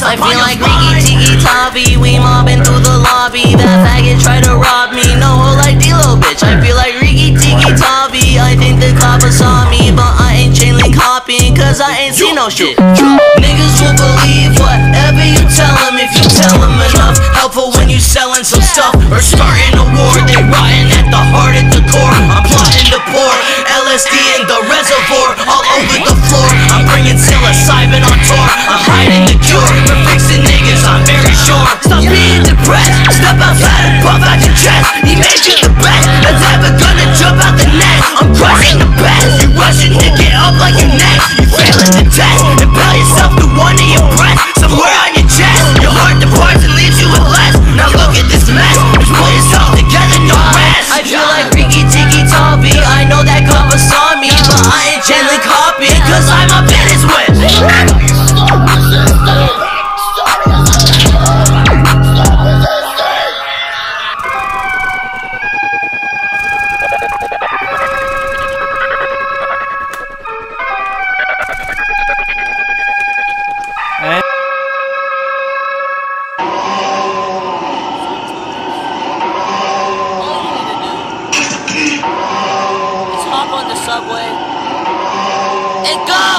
I feel like Ricky Tiki Tavi, we mobbing through the lobby. That faggot tried to rob me, no hoe like D-Lo, bitch. I feel like Ricky Tiki Tavi, I think the copper saw me, but I ain't chain link hopping, cause I ain't seen no shit. Niggas will believe whatever you tell them if you tell them enough. Helpful when you selling some stuff or starting a war. They rotting at the heart, at the core. I'm plotting to pour LSD in the reservoir, all over the floor. I'm bringing psilocybin on tour. I'm hiding the cure for fixing niggas, I'm very sure. Stop being depressed, step outside and puff out your chest. He made you the best that's ever gonna jump out the net. I'm crushing the best. You rushing to get up like you're next. You failing the test. Impel yourself to one of your breath somewhere on your chest. Your heart departs and leaves you with less. Now look at this mess. Just pull yourself together, no rest. I feel like Ricky Tiki Tavi. I know that cover saw me, but I ain't gently copying, cause I'm up in his whip. Hop on the subway and go!